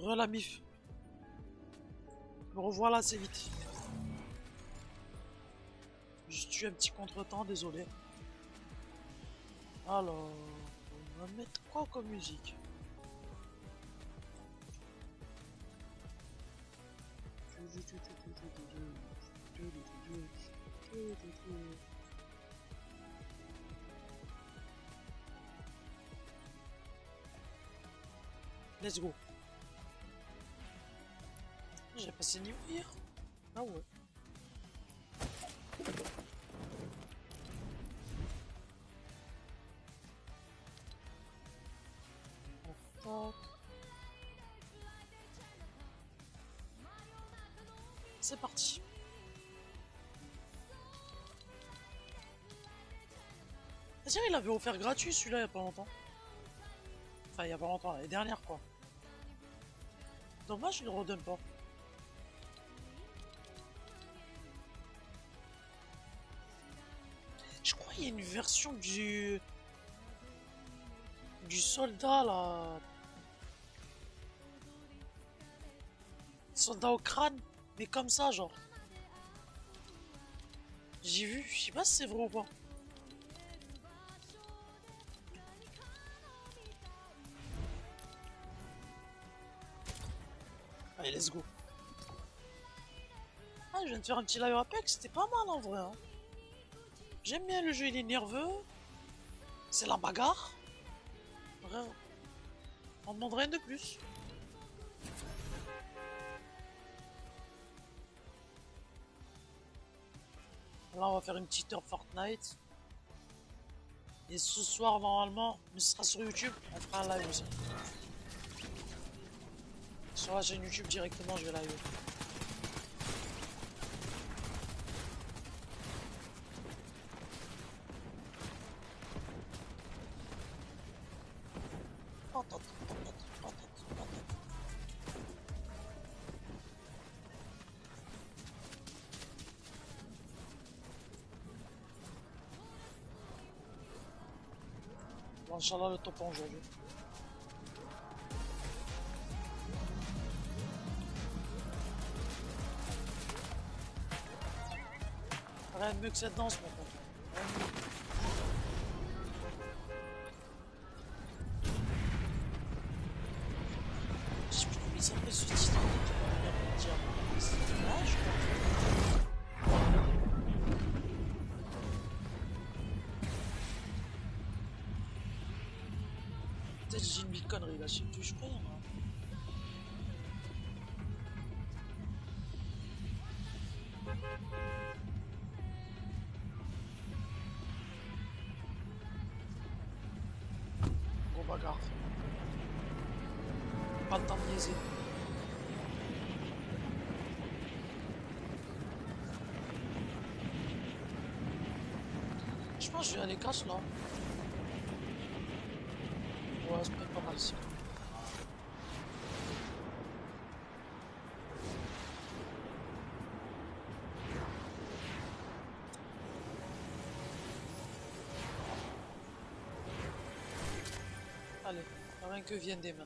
La mif. Me revoilà assez vite. J'ai eu un petit contretemps, désolé. Alors, on va mettre quoi comme musique? Let's go. J'ai passé niveau hier. Ah ouais. C'est parti. Ah tiens, il avait offert gratuit celui-là il y a pas longtemps. Enfin, il y a pas longtemps, l'année dernière quoi. Dommage, il le redonne pas. Je crois qu'il y a une version du soldat là. Soldat au crâne, mais comme ça genre. J'ai vu, je sais pas si c'est vrai ou pas. Allez, let's go. Ah, je viens de faire un petit live Apex, c'était pas mal en vrai. Hein. J'aime bien le jeu, il est nerveux. C'est la bagarre. Vraiment. On demande rien de plus. Là, on va faire une petite heure Fortnite. Et ce soir, normalement, mais ce sera sur YouTube, on fera un live aussi. Sur la chaîne YouTube directement, je vais live. Bon, Inch'Allah, le top 1 aujourd'hui. Rien de mieux que cette danse, mon pote. Rien de mieux. Je sais plus comment il s'appelle ce titre. C'est dommage, quoi. Peut-être j'ai une bille connerie là, je sais plus, je crois. Hein. Gros bagarre. Pas le temps de niaiser. Je pense que je vais aller casse là. Ouais, c'est peut-être pas mal ici. Allez, rien que viennent des mains.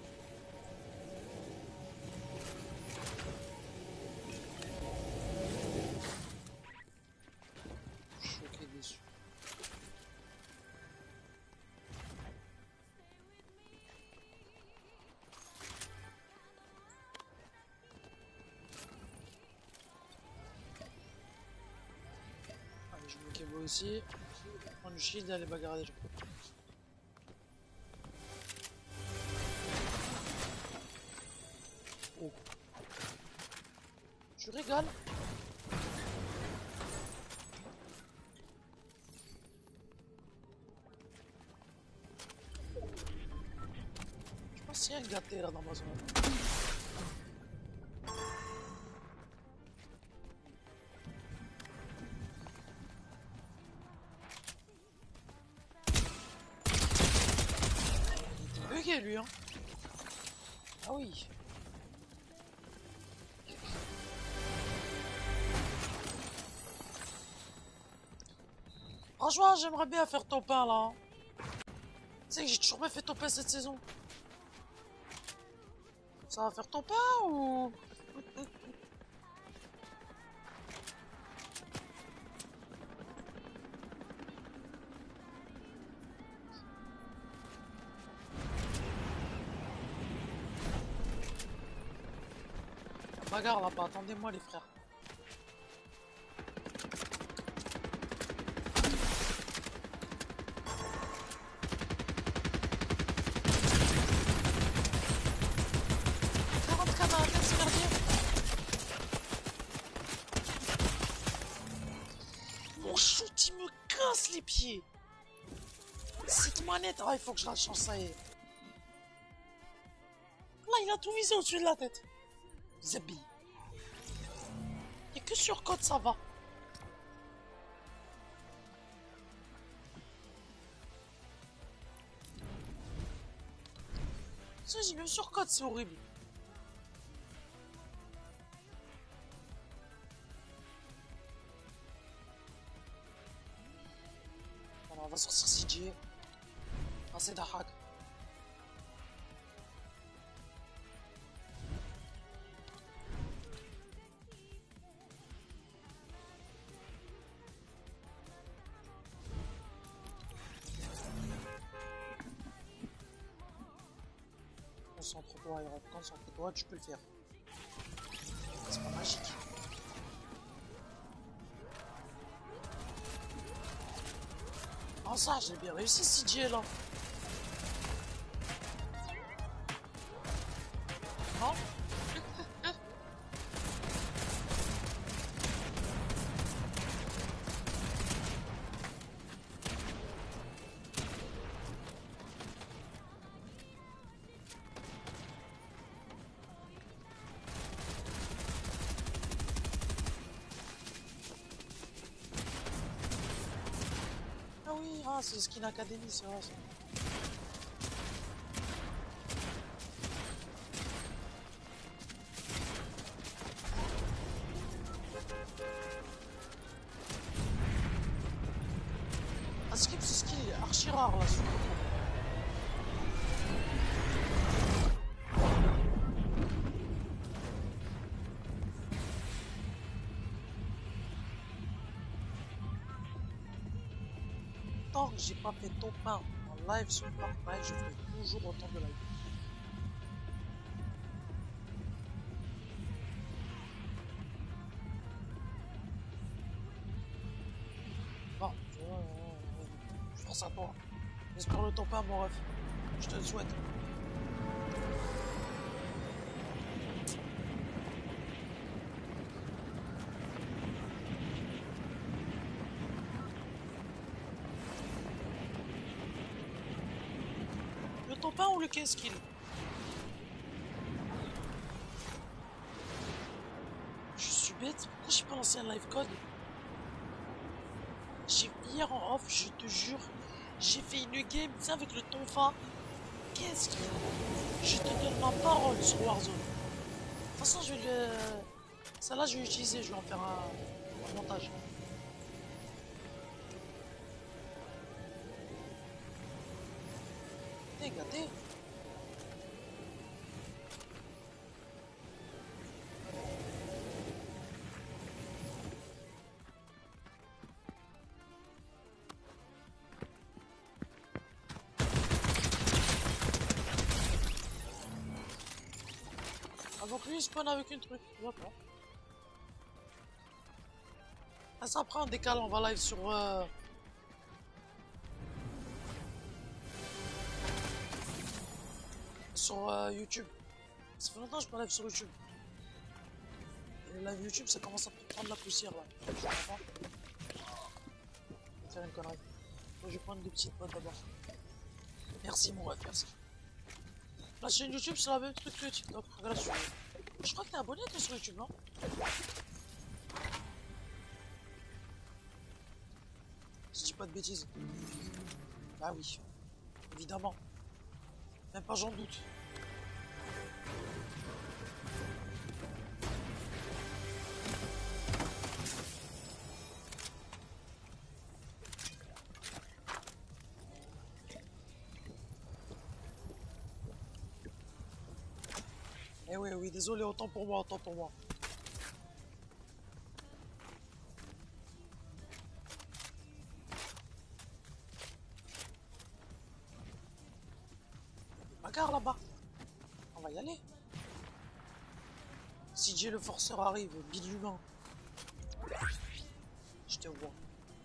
Choqué, déçu. Allez, je bloque vous aussi. Prendre le shield et aller bagarrer déjà. Oh. Je régale. Je pense qu'il y a un gâté là dans ma zone. Il était bugué lui hein. Ah oui. Franchement, j'aimerais bien faire top 1 là. Tu sais que j'ai toujours pas fait top 1 cette saison. Ça va faire ton pain ou... Bagarre là-bas, attendez-moi les frères. Mon shoot il me casse les pieds. Cette manette, ah il faut que je la change, ça y est. Là il a tout visé au-dessus de la tête. Zabi. Y'a que sur code ça va. Ça j'ai même sur code, c'est horrible. Alors on va sortir CJ. Ah c'est d'Ahak. Concentre-toi, Iron, concentre-toi, tu peux le faire. C'est pas magique. Oh ça, j'ai bien réussi CJ là. Non? Ah oui, ah, c'est Skin Academy, c'est vrai ça. Ah, skip ce skill, il est archi rare là, celui-là. Tant que j'ai pas fait top 1 en live sur Fortnite, je ferai toujours autant de live. Bon, je pense à toi. J'espère le top 1, mon ref. Je te le souhaite. Le top 1 ou le 15 kills? Je suis bête, pourquoi j'ai pas lancé un live code? Hier en off, je te jure, j'ai fait une game, tu sais, avec le tonfa. Qu'est-ce que... Je te donne ma parole sur Warzone. De toute façon, je vais le... Celle-là, je vais l'utiliser, je vais en faire un montage. T'es gâté. Ah, donc lui, il spawn avec une truc. D'accord. Ah, ça après, on décale, on va live sur... sur YouTube. Ça fait longtemps que je pas live sur YouTube. Et live YouTube, ça commence à prendre la poussière là. Je vais faire une connerie. Moi, je vais prendre des petites potes d'abord. Merci mon ref, merci. La chaîne YouTube, c'est la même truc que TikTok. Regarde, je crois que t'es abonné toi sur YouTube, non? Si je dis pas de bêtises. Bah oui, évidemment. Même pas j'en doute. Et Eh oui, oui, désolé, autant pour moi, autant pour moi. Bagarre là-bas. On va y aller. Si Jay le forceur arrive, bide humain. Je te vois.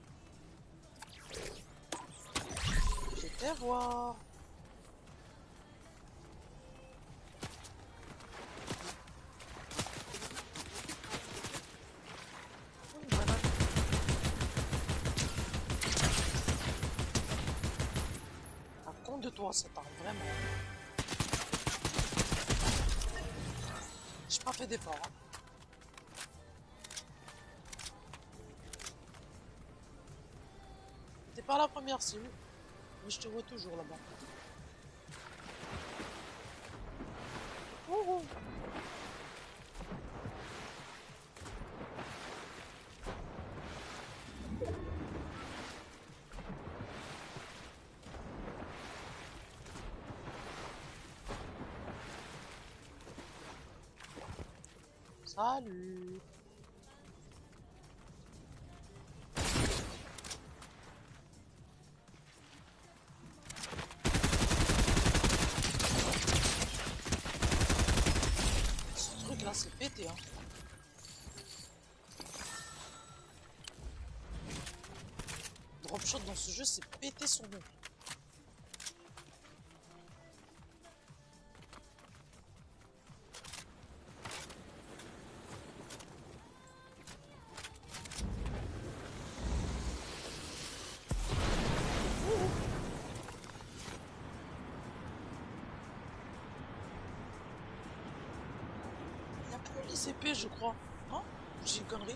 Je te vois. Une banane. Un compte de toi, cette arme, vraiment. J'ai pas fait d'effort. Hein. T'es pas la première cible, mais je te vois toujours là-bas. Ouhou. Salut. Ce truc là c'est pété hein. Dropshot dans ce jeu c'est pété son nom. Il y a plus les épées je crois. Non? J'ai une connerie.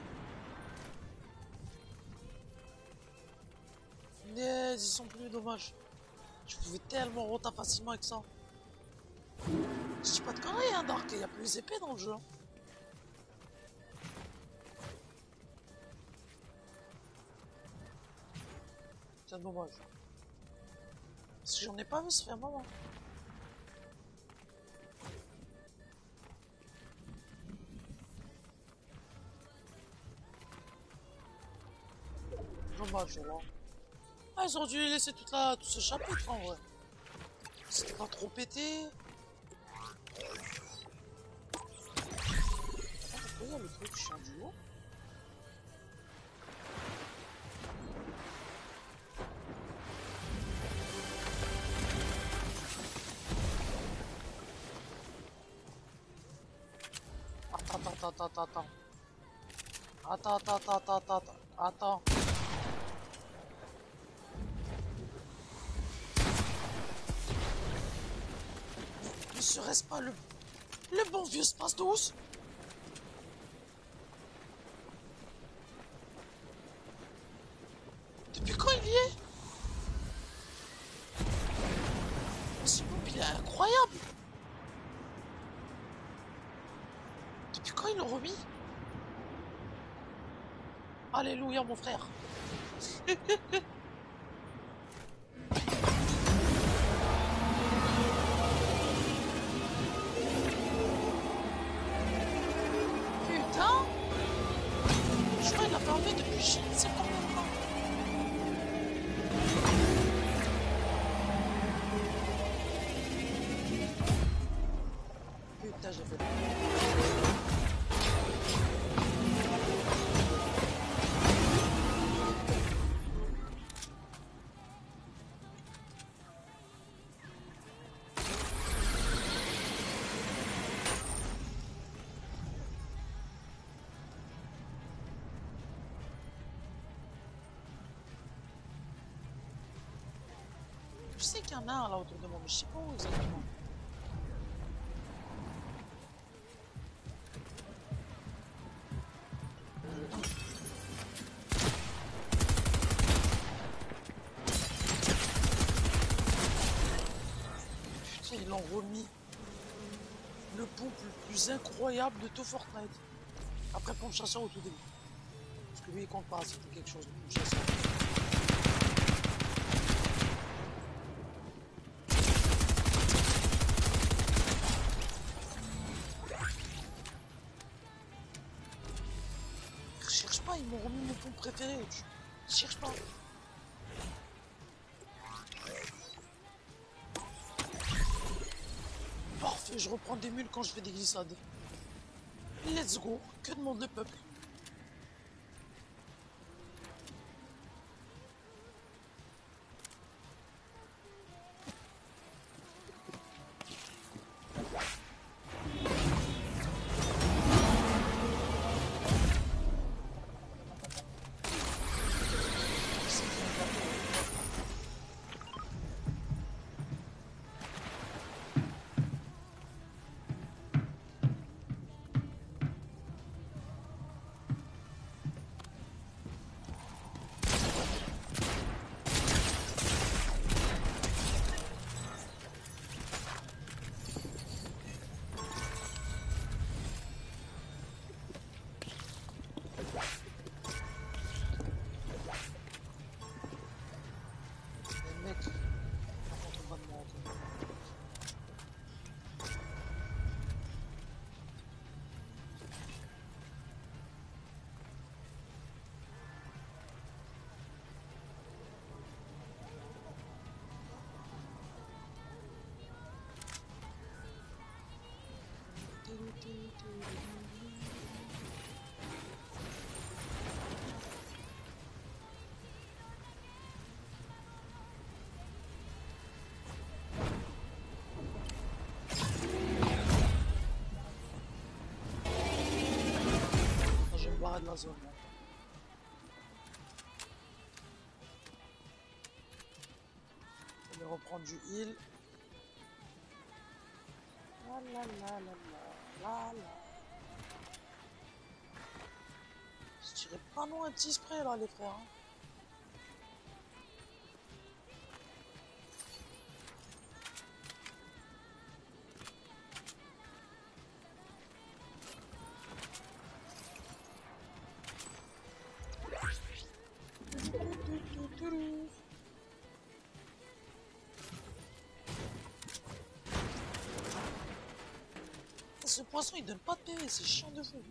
Ils sont plus dommages. Je pouvais tellement rota facilement avec ça. Je dis pas de conneries hein Dark, il y a plus les épées dans le jeu. Hein. C'est dommage. Parce que j'en ai pas vu, ça fait un moment. Dommage, là. Ah, ils auraient dû laisser tout ce chapitre, en vrai. C'était pas trop pété. Attends, pourquoi il y a le truc chien du haut? Attends. Attends. Ne serait-ce pas le bon vieux Space 12? Depuis quand il y est? Mais ce groupe il est incroyable. Depuis quand ils l'ont remis? Alléluia mon frère. Putain, je crois qu'il l'a fermé depuis je ne sais combien de temps. Putain, j'ai fait. Je sais qu'il y en a un là autour de moi, mais je sais pas où exactement. Putain, ils l'ont remis. Le pompe le plus incroyable de tout Fortnite. Après pompe chasseur au tout début. Parce que lui il compte pas, c'était quelque chose de pompe chasseur. m'ont remis mon pont préféré. Tu cherches pas. Parfait, je reprends des mules quand je fais des glissades. Let's go, que demande le peuple? Je vais me barrer de la zone. Je vais reprendre du heal. La la la la la la. Je dirais pas non un petit spray là les frères. Hein. Ce poisson il donne pas de PV, c'est chiant de fou.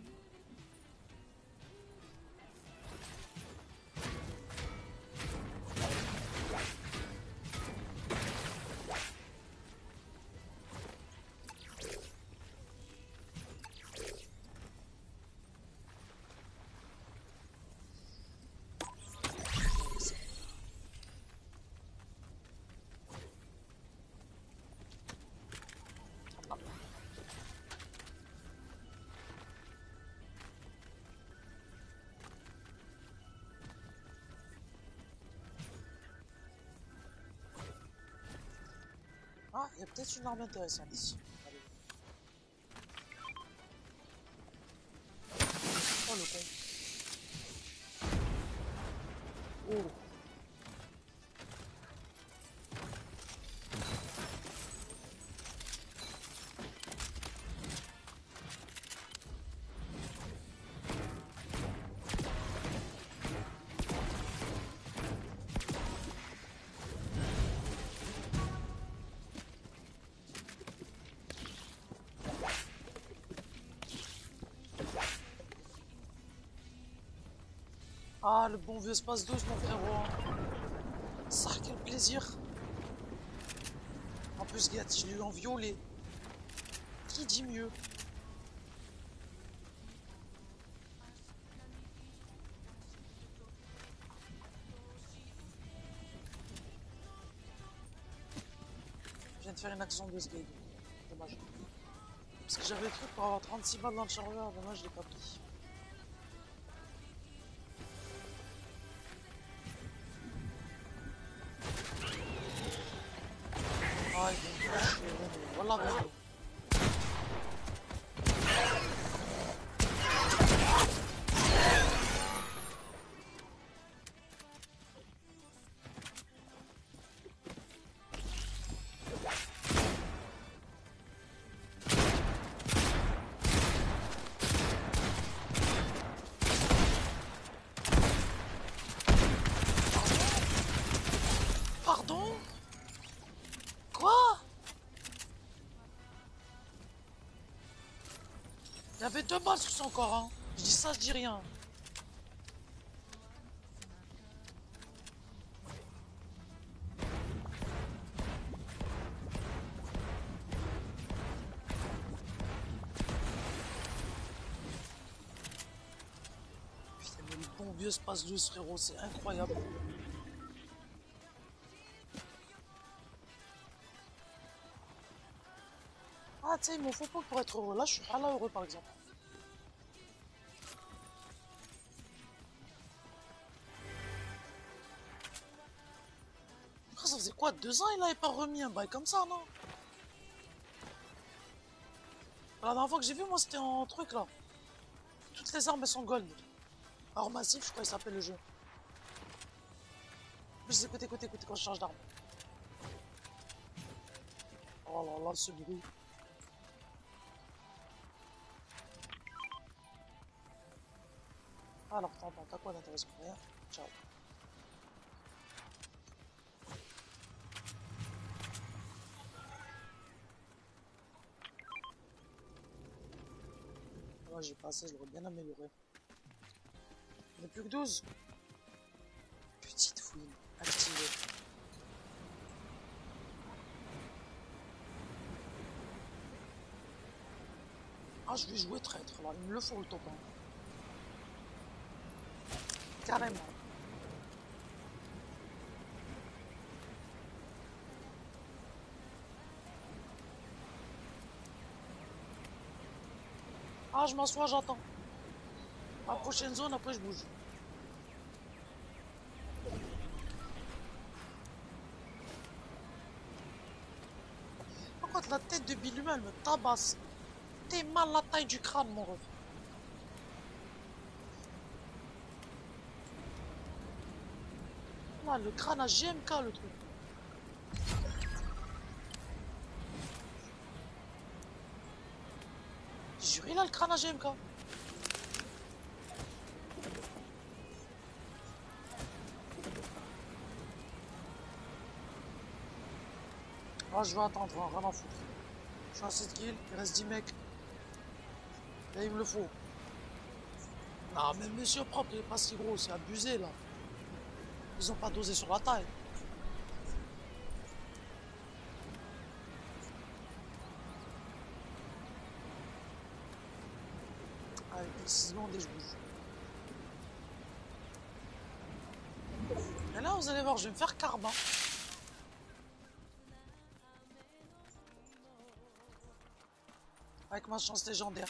Ah, il y a peut-être une arme intéressante ici. Allez. Oh le con. Oh. Ah, le bon vieux espace 12, mon frérot. Ça, quel plaisir. En plus, gars, je l'ai eu en violet. Qui dit mieux? Je viens de faire une action de skate. Dommage. Parce que j'avais le truc pour avoir 36 balles dans le chargeur. Dommage, je l'ai pas pris. Ah, il vient de lâcher. Voilà, bien. Pardon? Quoi? Il y avait 2 balles sur son corps, hein. Je dis ça, je dis rien. Mobius passe loose, frérot, c'est incroyable. Ah, tu sais, il m'en faut pas pour être heureux. Là, je suis pas là heureux, par exemple. Après, ça faisait quoi, 2 ans, il avait pas remis un bail comme ça, non? La dernière fois que j'ai vu, moi, c'était en truc, là. Toutes les armes, elles sont gold. Or massif, je crois qu'il s'appelle le jeu. Plus écoutez, écoutez, écoutez quand je change d'arme. Oh là là, ce bruit. Alors, t'as quoi d'intéressant? Rien. Ciao. Moi, j'ai pas assez, je l'aurais bien amélioré. Il n'y a plus que 12. Petite fouine. Activée. Ah, je vais jouer traître, là. Il me le faut, le top 1. Carrément. Ah, je m'assois, j'attends. La prochaine zone, après je bouge. Par contre, la tête de Bill elle me tabasse. T'es mal la taille du crâne, mon ref. Là, le crâne à GMK, le truc. J'ai juré, là, le crâne à GMK. Ah, je vais attendre, hein, rien à foutre. Je suis à 7 kills, il reste 10 mecs. Là, il me le faut. Non, mais monsieur propre, il est pas si gros, c'est abusé, là. Ils ont pas dosé sur la taille. Allez, 6 secondes et je bouge. Et là, vous allez voir, je vais me faire karma. Avec ma chance légendaire.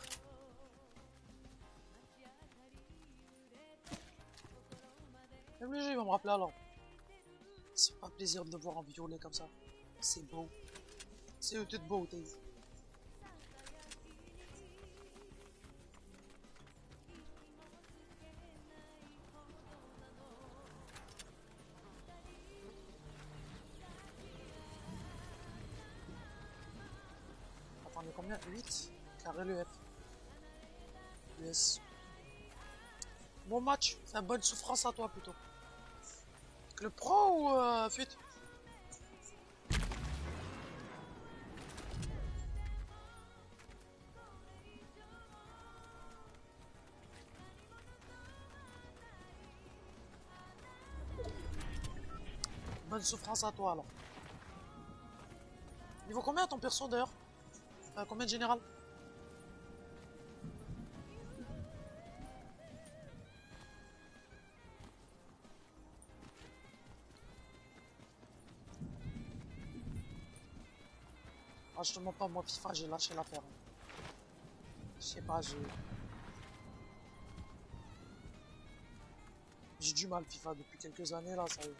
Même le jeu, il va me rappeler alors. C'est pas plaisir de le voir en violet comme ça. C'est beau. C'est une toute beauté. Attends, on est combien? 8. Carré le F. Yes. Bon match. Enfin, bonne souffrance à toi plutôt. Le pro ou fuite? Bonne souffrance à toi alors. Il vaut combien ton perso d'ailleurs? Combien de général? Ah, je te mens pas, moi FIFA j'ai lâché l'affaire. Je sais pas, j'ai du mal FIFA depuis quelques années là, ça y est.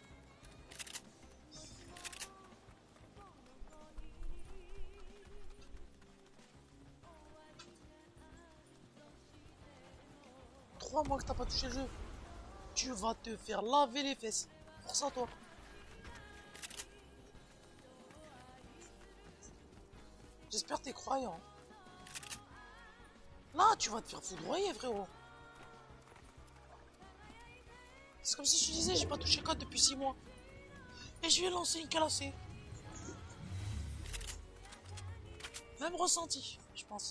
Trois mois que t'as pas touché le jeu. Tu vas te faire laver les fesses. Force à toi. J'espère que t'es croyant. Là, tu vas te faire foudroyer, frérot. C'est comme si je te disais, j'ai pas touché code depuis 6 mois. Et je vais lancer une classée. Même ressenti, je pense.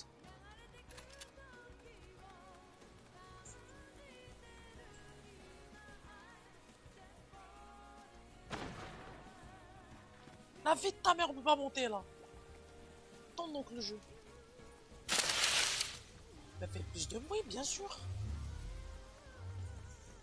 La vie de ta mère, on peut pas monter là. Tente donc le jeu. Mais fais plus de bruit, bien sûr.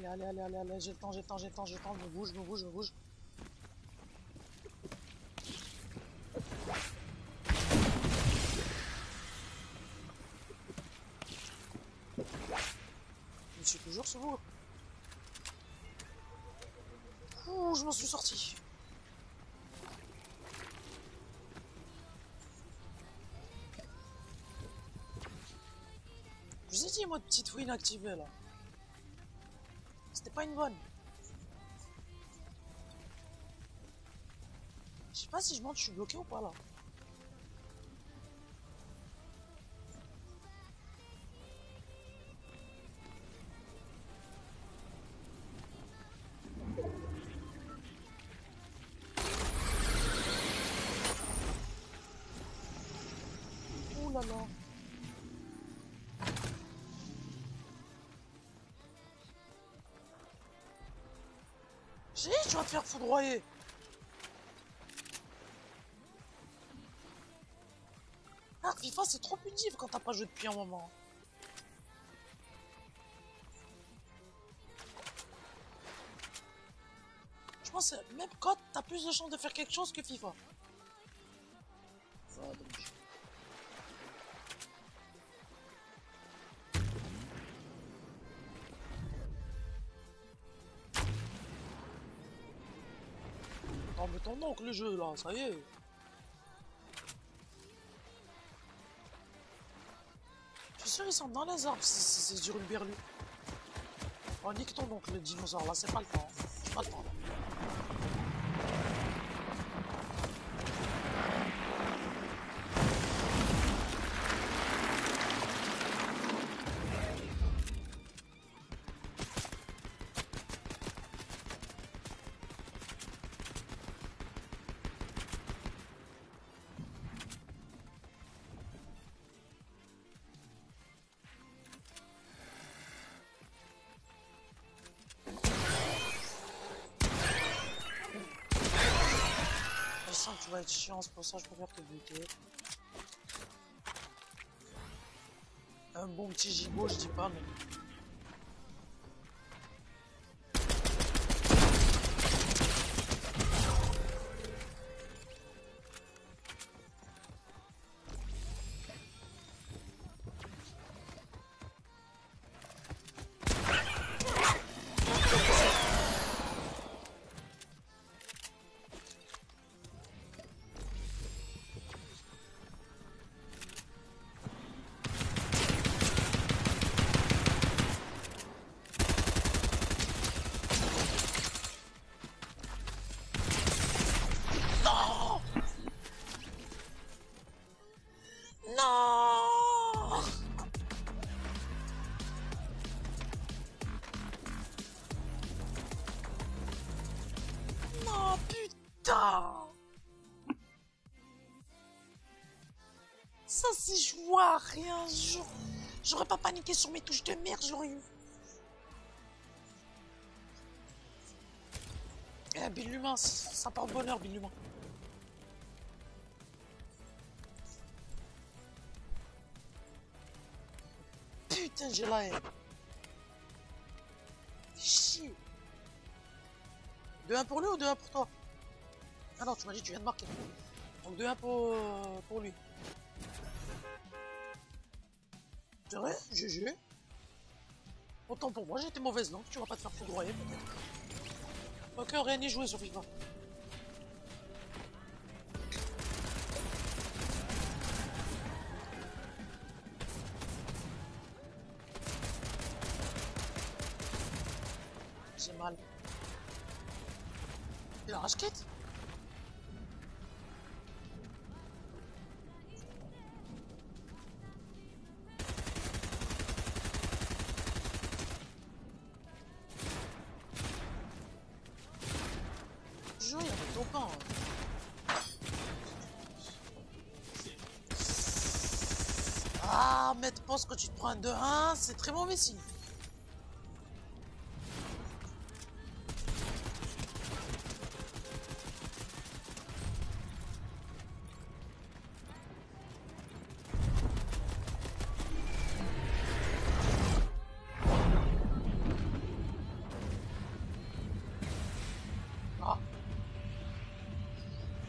allez, allez, allez, allez, j'ai le temps, j'ai le temps, j'ai le temps, j'ai le temps, je me bouge, je me bouge, je me bouge. Je me suis toujours sous l'eau. Ouh, je m'en suis sorti. Je vous ai dit, moi, de petite fouille inactivée, là. C'était pas une bonne. Je sais pas si je monte, je suis bloqué ou pas, là. Ouh là là. J'ai dit, tu vas te faire foudroyer. Ah, FIFA, c'est trop punitif quand t'as pas joué depuis un moment. Je pense que même quand t'as plus de chances de faire quelque chose que FIFA. Ça, dommage. Non mais ton oncle le jeu là, ça y est. Je suis sûr ils sont dans les arbres si c'est du Berlu. Oh nique ton oncle le dinosaure là, c'est pas le temps. J'ai pas le temps là. Je sens que tu vas être chiant, c'est pour ça que je préfère te buter. Un bon petit gigot, je dis pas mais... Non! Non! Non, putain! Ça c'est joué à rien, j'aurais pas paniqué sur mes touches de merde, j'aurais eu. Eh, Bill l'humain, ça porte bonheur, Bill l'humain. Putain, j'ai la haine. Chier. 2-1 pour lui ou 2-1 pour toi? Ah non, tu m'as dit que tu viens de marquer. Donc 2-1 pour lui. C'est vrai, GG. Autant pour moi, j'étais mauvaise langue, tu vas pas te faire foudroyer peut-être. Ok, rien n'y joué sur FIFA. J'ai mal. Il a rage-quit. Je il y a des topins. Ah, mais tu penses que tu te prends un 2-1, c'est très mauvais signe.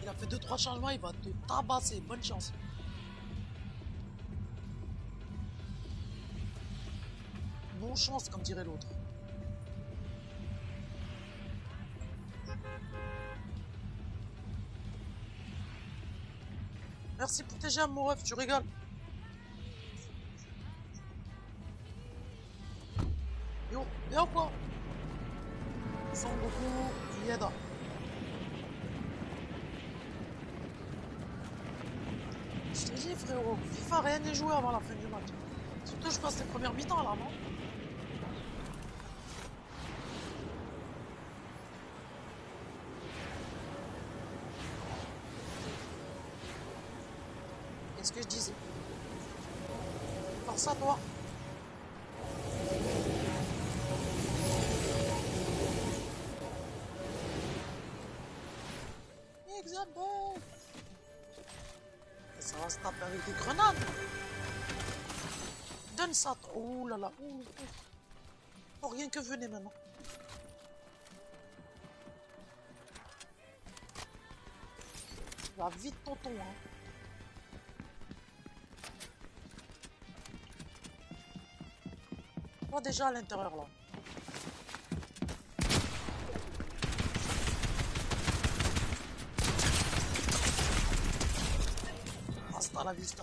a fait 2-3 changements, il va te tabasser. Bonne chance. Bonne chance, comme dirait l'autre. Merci pour tes gemmes, mon ref, tu rigoles. Yo, bien ou quoi? Son Goku, Yeda. Je t'ai dit, frérot, FIFA, rien n'est joué avant la fin du match. Surtout, je passe les premières mi-temps là, non? Qu'est-ce que je disais? Force à toi. Exemple. Ça va se taper avec des grenades. Donne ça. Oh là là. Oh, oh. Oh, rien que venez maintenant. Va vite, tonton. Hein. Toi déjà à l'intérieur là. Hasta la vista.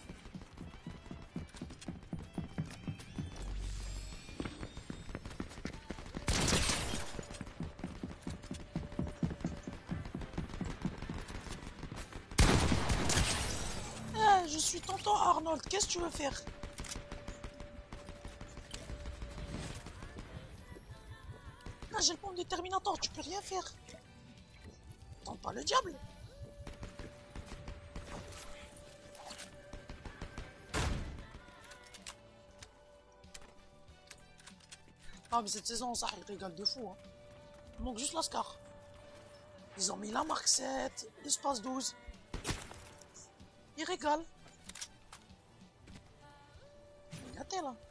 Je suis tonton Arnold, qu'est-ce que tu veux faire? Là j'ai le pompe de Terminator, tu peux rien faire. Tente pas le diable. Ah mais cette saison ça il régale de fou hein. Il manque juste l'Ascar. Ils ont mis la marque 7, l'espace 12. Ils régalent. Gâté là.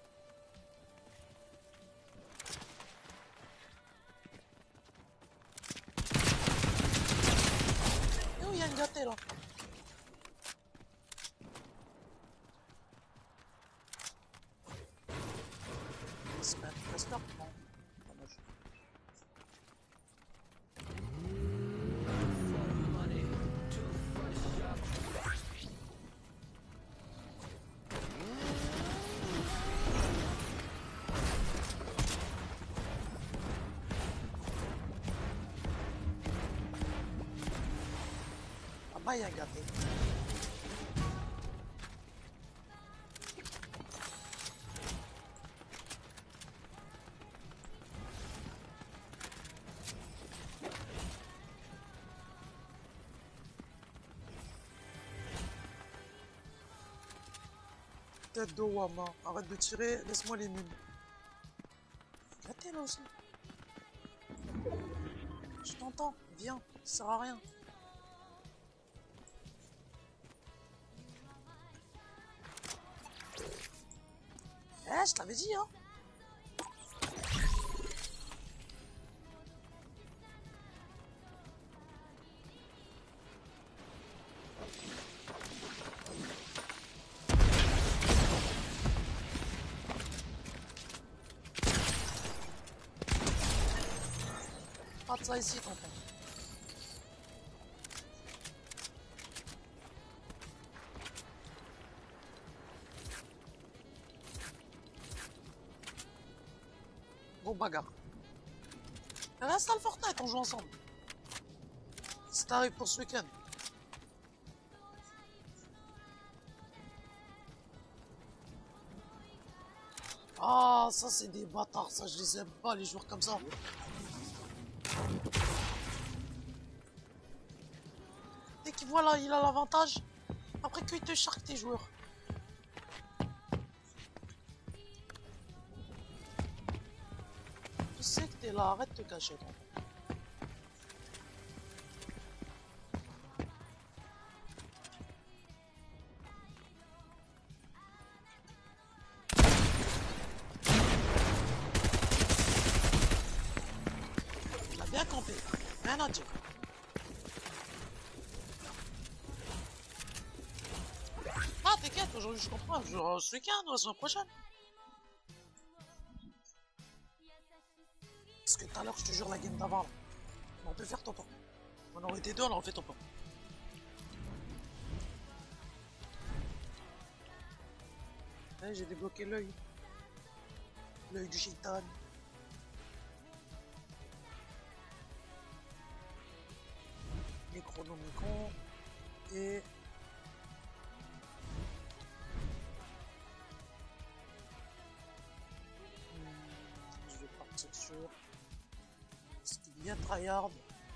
Et où il y a un gâté là? J'espère que non. Dommage. Ah bah il y a un gâté. Tête de Wama, arrête de tirer, laisse-moi les mines. Gâté là aussi. Je t'entends, viens, ça sert à rien. Eh, je t'avais dit, hein. Pas de ça ici, tonton. Bon bagarre. Reste à le Fortnite, on joue ensemble. Si t'arrives pour ce week-end. Ah, ça c'est des bâtards, ça je les aime pas, les joueurs comme ça. Dès qu'il voit là, il a l'avantage. Après qu'il te charque tes joueurs. Je sais que t'es là, arrête de te cacher. Donc. Il a bien campé, rien à dire. aujourd'hui je comprends, genre ce week-end ou la semaine prochaine. Parce que tout à l'heure, je te jure, la game d'avant, là, on peut faire top 1. On aurait été deux, on aurait fait top 1. Ouais, j'ai débloqué l'œil. L'œil du shaitan. Necronomicon. Et... je vais partir sur... C'était bien tryhard.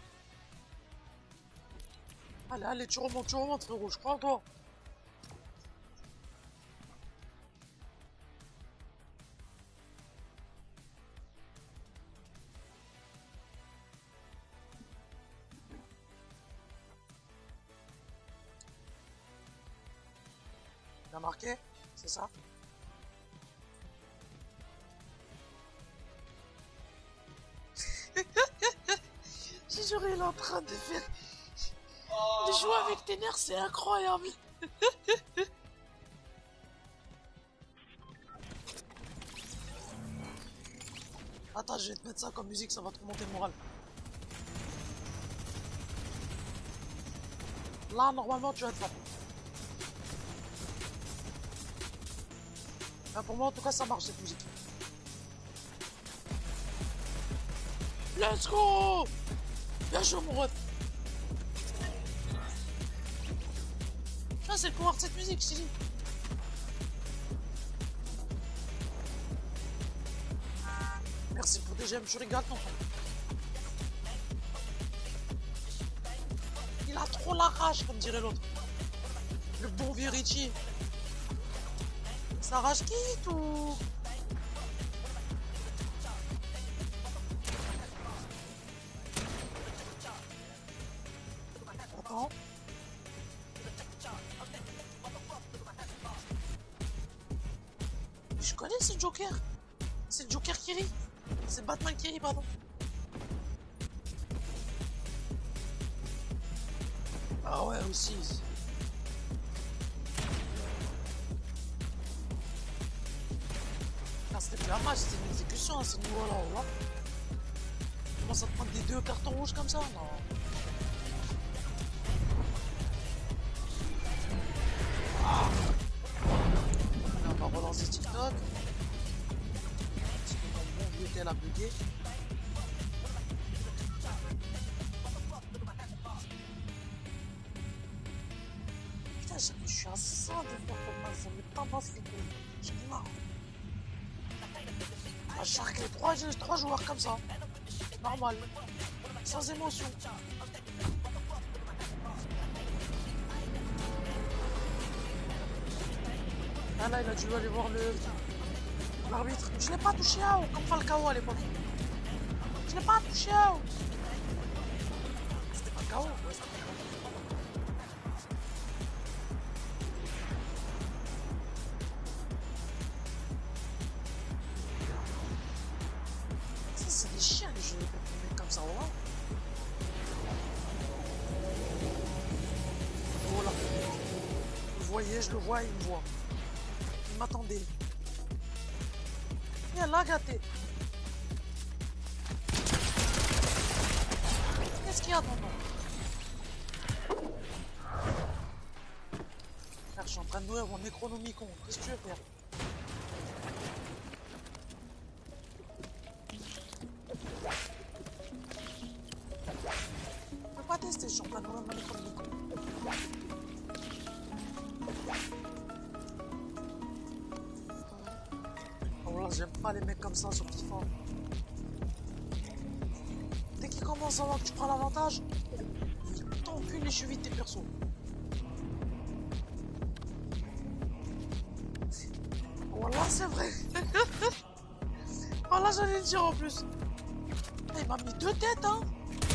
Allez, allez, tu remontes, frérot, je crois en toi. T'as marqué? C'est ça? Si j'aurais là en train de faire... de jouer avec tes nerfs, c'est incroyable. Attends, je vais te mettre ça comme musique, ça va te remonter le moral. Là, normalement, tu vas être fort. Enfin, pour moi, en tout cas, ça marche cette musique. Let's go! Bien joué, mon ref. Ça, c'est le pouvoir de cette musique, je t'ai dit. Merci pour tes j'aime, je rigole, ton frère. Il a trop la rage, comme dirait l'autre. Le bon vieux Richie. Ça rage quitte ou... Attends. Je connais ce Joker. C'est le Joker qui rit. C'est Batman qui rit, pardon. Ah ouais, aussi. Ah, c'était plus un match, c'était une exécution à ce niveau-là, on voit. Tu commences à te prendre des 2 cartons rouges comme ça? Non. Ah. Allez, on va relancer TikTok. Parce que mon bon vieux tel a bugué. Putain, je suis à ça de faire comme ça, ça me tabasse les couilles. J'en ai marre. À chaque 3 joueurs comme ça. Normal. Sans émotion. Ah là, il a dû aller voir l'arbitre. Je l'ai pas touché à comme Falcao à l'époque. Je l'ai pas touché à C'était Falcao? Ouais, c'était Falcao. Ça, c'est des chiens, les jeux comme ça, voilà. Voilà. Vous voyez, je le vois, il me voit. Il m'attendait. Viens là, gâté. Qu'est-ce qu'il y a dans mon... Frère, je suis en train de nouer mon Necronomicon. Qu'est-ce que tu veux faire? Je peux pas tester, je suis en train de nouer mon Necronomicon. Oh là, j'aime pas les mecs comme ça sur FIFA. Dès qu'ils commencent à voir que tu prends l'avantage, ils t'enculent les chevilles de tes persos. Voilà, c'est vrai. Voilà, j'allais le dire en plus. Il m'a mis 2 têtes, hein.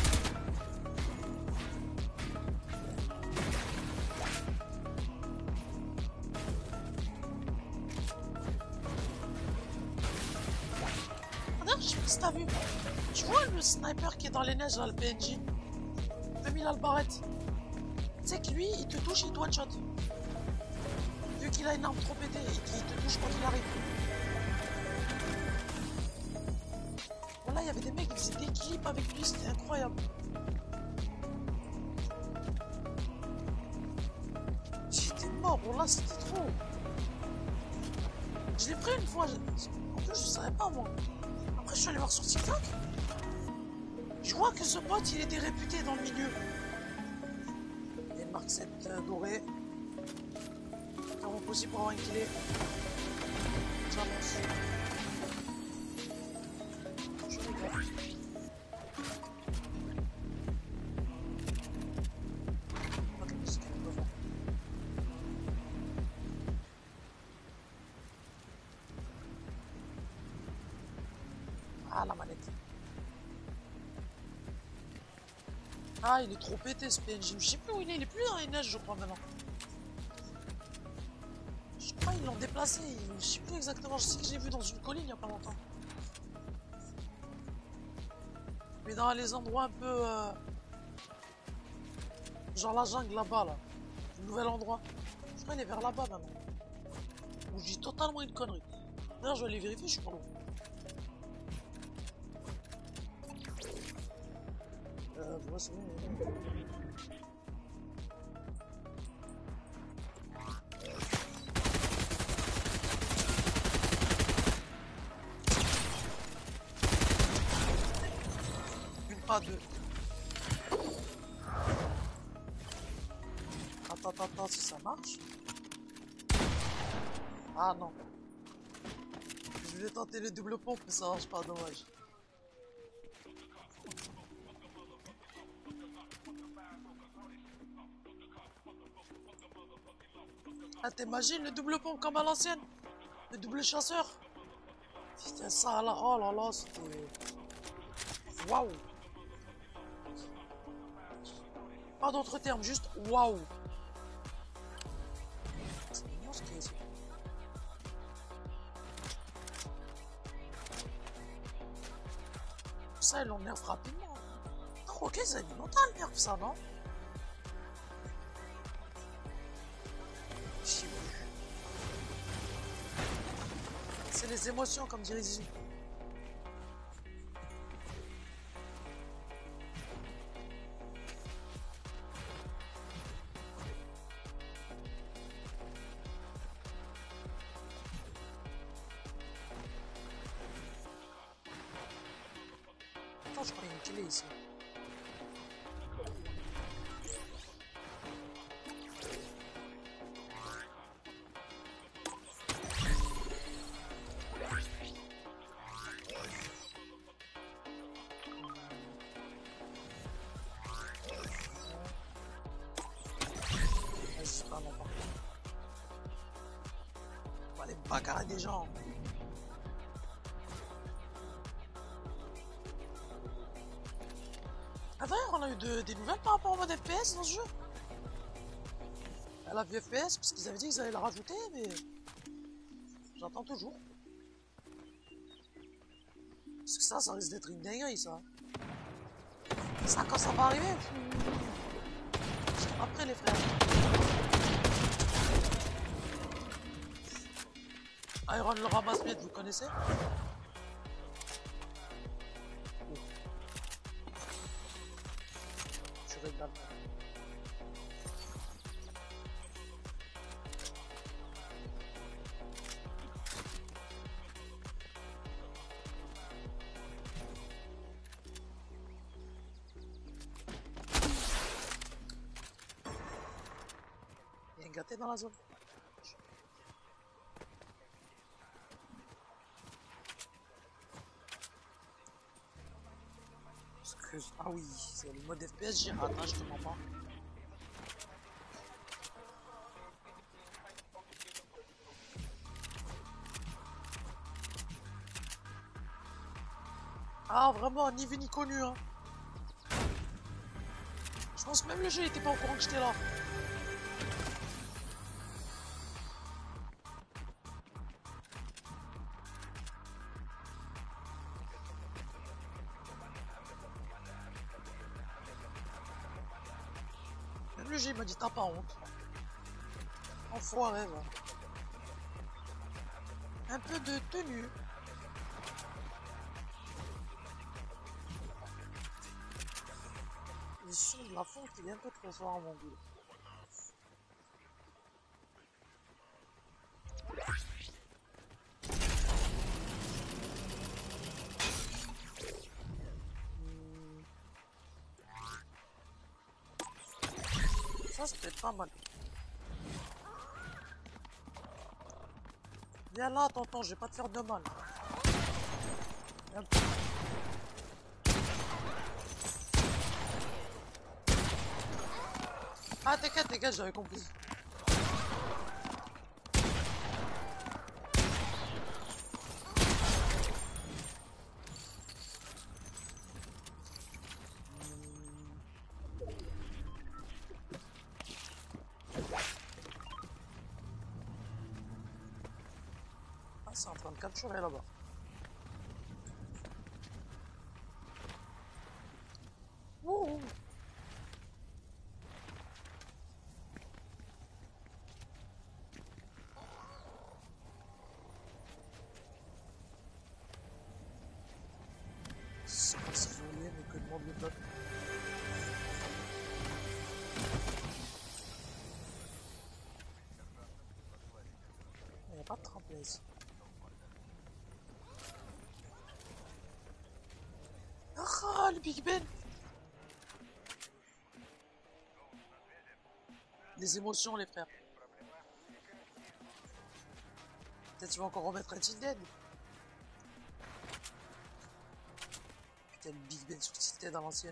Regarde, je sais pas si t'as vu. Tu vois le sniper qui est dans les neiges, là, le PNJ. Même il a le barrette. Tu sais que lui, il te touche, il te one-shot. Vu vu qu'il a une arme trop pétée et qu'il te touche quand il arrive. Voilà, il y avait des mecs qui faisaient des clips avec lui, c'était incroyable. J'étais mort, bon là c'était trop. Je l'ai pris une fois, en plus je savais pas moi. Après je suis allé voir sur TikTok. Je vois que ce pote il était réputé dans le milieu. Il y a une marque 7 dorée. Comment possible pour avoir un kilé. J'avance. Je regarde. Ok, c'est qu'elle devant. Ah la manette. Ah il est trop pété ce PNJ. Je sais plus où il est plus dans les neiges je crois maintenant. Je crois qu'ils l'ont déplacé, je sais plus exactement, je sais que je l'ai vu dans une colline il y a pas longtemps. Mais dans les endroits un peu... genre la jungle là-bas là. Le nouvel endroit. Je crois qu'il est vers là-bas maintenant. Ou je dis totalement une connerie. D'ailleurs je vais aller vérifier, je suis pas loin. Ouais, c'est bon. Une pas deux. Attends, si ça marche. Ah non. Je voulais tenter les doubles pompes, mais ça marche pas, dommage. Ah, t'imagines le double pompe comme à l'ancienne? Le double chasseur? C'était ça là, oh là là, c'était... Waouh! Pas d'autres termes, juste waouh! C'est mignon ce qu'il y a ici. Ça, ils l'ont nerf rapidement. Oh, ok, ça a mis longtemps le nerf, ça, non? Je sais plus. C'est les émotions, comme dirait Zizi. Attends, je crois qu'il y a une clé ici. Vas-y, pas non, pas. On va aller bagarrer des gens. Ah d'ailleurs, on a eu des nouvelles par rapport au mode FPS dans ce jeu. À la vue FPS, parce qu'ils avaient dit qu'ils allaient la rajouter, mais... J'attends toujours. Parce que ça risque d'être une dinguerie, ça. Ça, quand ça va arriver... Après, les frères. Iron le ramasse-miettes, vous connaissez? Je régale. Il y a un gâté dans la zone. Ah oui, c'est le mode FPS, j'ai raté, je te mens pas. Ah vraiment, ni vu ni connu hein. Je pense même le jeu était pas au courant que j'étais là. Même le jeu il m'a dit t'as pas honte. Enfoiré va. Un peu de tenue. Le son de la fonte est un peu trop fort à mon goût. Ça, c'est peut-être pas mal. Viens là, tonton, je vais pas te faire de mal. Un peu. Ah, t'inquiète, j'avais compris. Ah, c'est en train de capturer là-bas. Wouhou. C'est pas si joli, mais que demande le peuple. Il n'y a pas de tremplin ici. Ah, le Big Ben. Les émotions, les frères. Peut-être tu vas encore remettre un Tilted. Putain, le Big Ben sur Tilted à l'ancienne.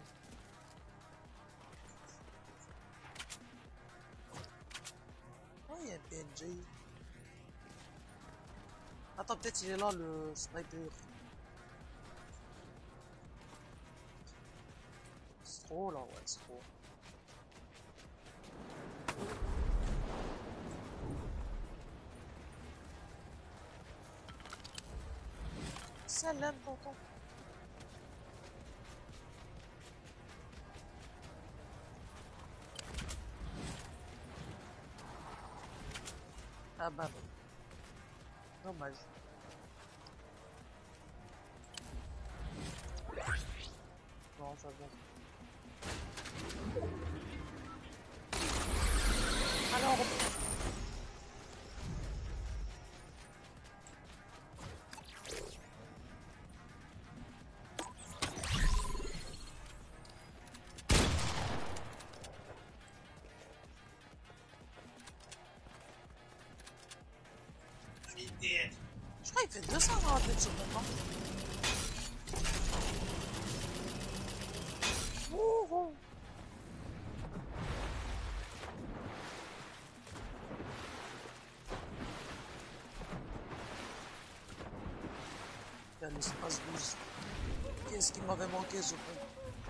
Oh, il y a un PNJ. Attends, peut-être il est là, le sniper. C'est trop là, ouais, c'est trop. Salam, tonton. Ah bah non. Dommage. Non, ça va. Alors... Je crois qu'il fait 200 dans la tête sur mon temps. Wouhou. Il y a l'espace 12. Qu'est-ce qui m'avait manqué ce con?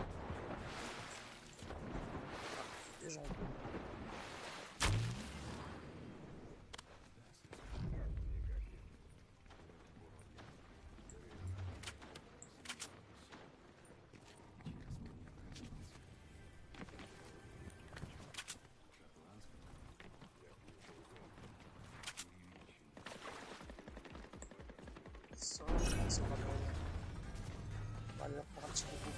Des gens. Ça, je pense qu'on va aller. On va aller leur faire un petit coucou.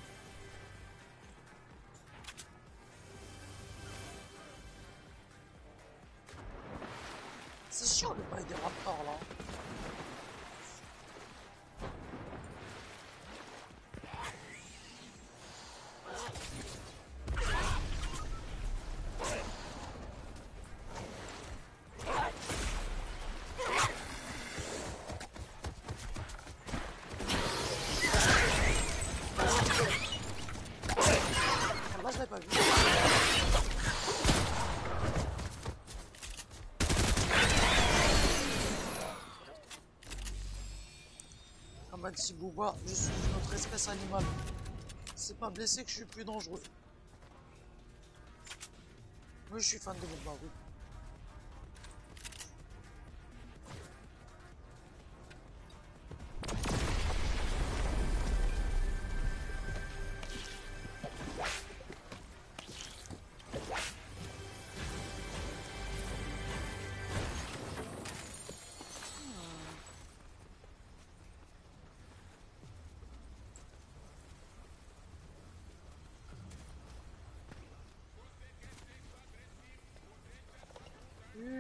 C'est chiant le bail des raptors là. Là, je l'ai pas vu. Comme a dit Booba, je suis une autre espèce animale. C'est pas blessé que je suis plus dangereux. Moi, je suis fan de Booba, oui.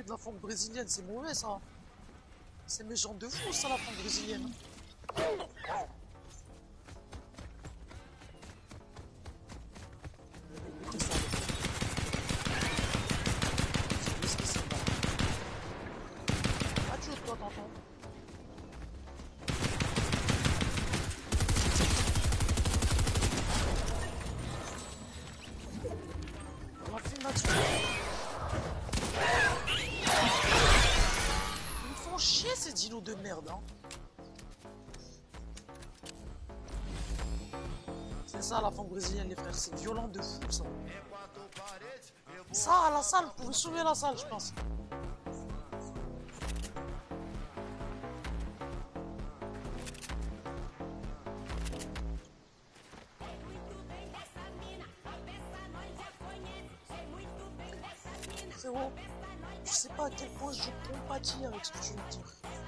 de la funk brésilienne, c'est mauvais ça. C'est méchant de fou ça la funk brésilienne. De merde, hein. C'est ça la funk brésilienne, les frères, c'est violent de fou ça. Ça à la salle, vous pouvez sauver la salle, je pense. Frérot, je sais pas à quel point je compatis avec ce que tu veux me dire.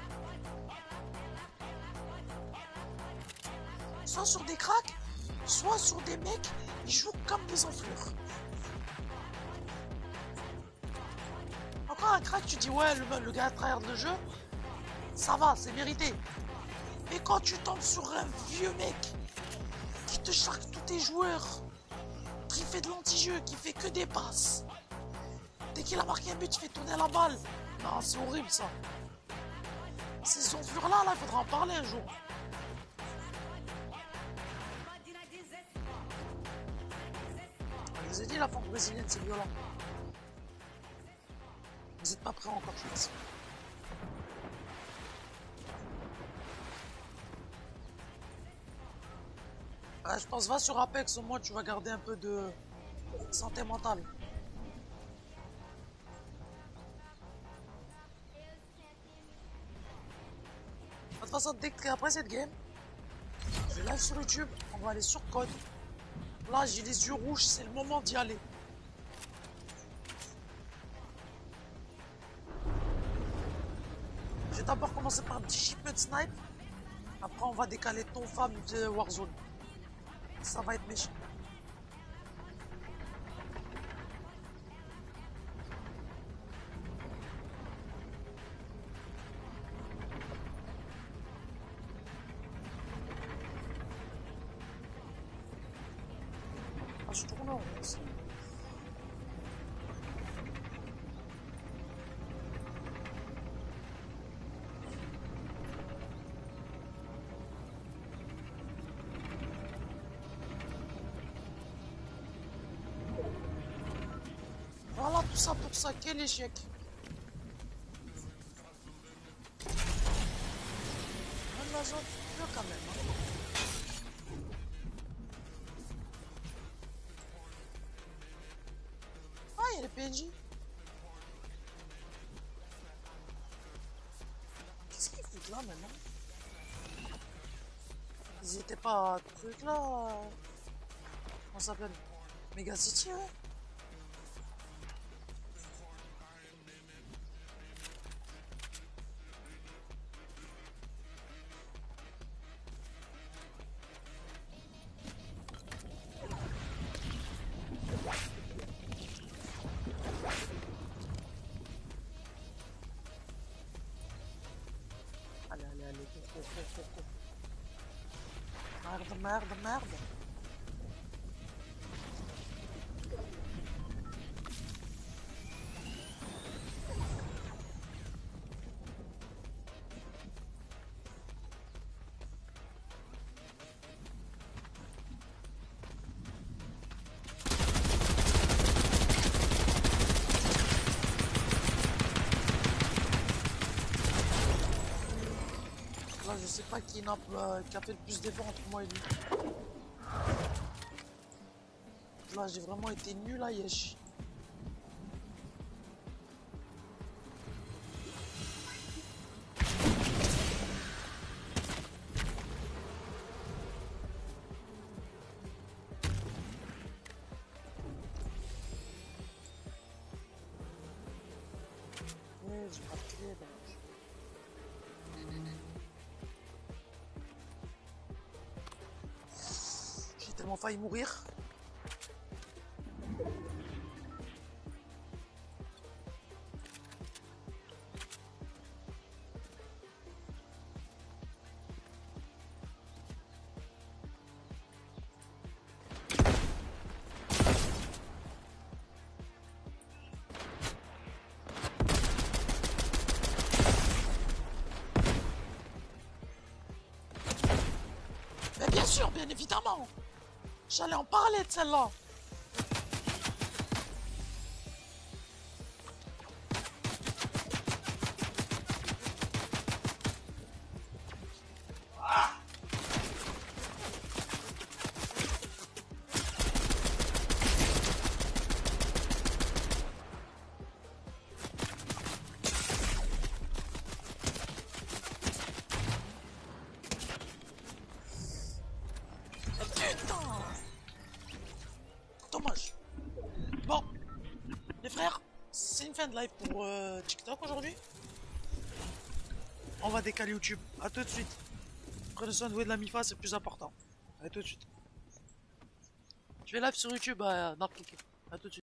Soit sur des cracks, soit sur des mecs, ils jouent comme des enflures. Encore un crack, tu dis ouais, le gars tryhard le jeu, ça va, c'est mérité. Mais quand tu tombes sur un vieux mec qui te charque tous tes joueurs, qui fait de l'anti-jeu, qui fait que des passes, dès qu'il a marqué un but, il fait tourner la balle. Non, c'est horrible ça. Ces enflures-là, il faudra en parler un jour. Je vous ai dit, la funk brésilienne, c'est violent. Vous n'êtes pas prêts encore, je pense. Je pense, va sur Apex, au moins tu vas garder un peu de santé mentale. De toute façon, dès qu'après cette game, je vais live sur YouTube, on va aller sur Code. Là, j'ai les yeux rouges, c'est le moment d'y aller. Je vais d'abord commencer par un petit shipment snipe. Après, on va décaler ton femme de Warzone. Ça va être méchant. Ah, je tourne en rond aussi. Voilà, tout ça pour ça, quel échec. Même la zone, mieux quand même. Hein. Ah, il y a les PNJ. Qu'est-ce qu'ils foutent là maintenant? Ils étaient pas à truc là. Comment ça s'appelle? Mega City, ouais. Allez, allez, allez, cours. Merde. Là, je sais pas qui a fait le plus d'efforts entre moi et lui. Là, j'ai vraiment été nul à Yesh. J'ai pas de clé, dommage. J'ai tellement failli mourir. sûr, bien évidemment. J'allais en parler de celle-là. Putain. Dommage. Bon, les frères, c'est une fin de live pour TikTok aujourd'hui. On va décaler YouTube. A tout de suite. Prenez soin de vous et de la MIFA, c'est le plus important. A tout de suite. Je vais live sur YouTube dans quelques. A tout de suite.